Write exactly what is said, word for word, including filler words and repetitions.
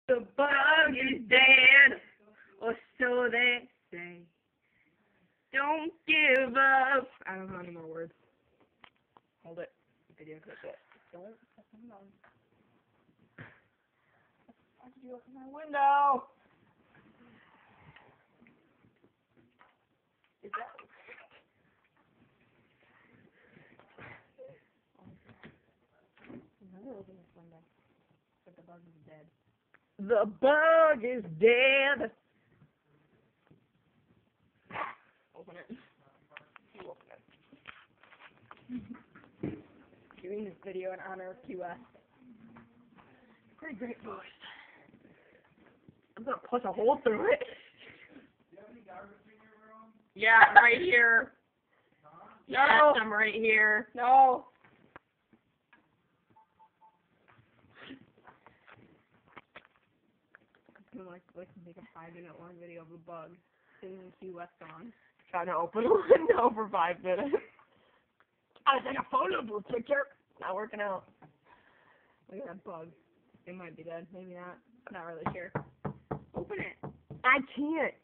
The bug is dead, or so they say. Don't give up. I don't know any more words. Hold it. Video clip it. Don't. Hang on. Why did you open my window? Is that? Never open this window. But the bug is dead. The bug is dead. Open it. You open it. Doing this video in honor of Q S. Pretty great voice. I'm gonna punch a hole through it. Do you have any garbage in your room? Yeah, right here. Huh? Yes, no. I'm right here. No. I'm gonna like, like make a five minute long video of a bug singing Q S song. Trying to open a window for five minutes. I was like a photo booth picture. Not working out. Look at that bug. It might be dead. Maybe not. Not really sure. Open it. I can't.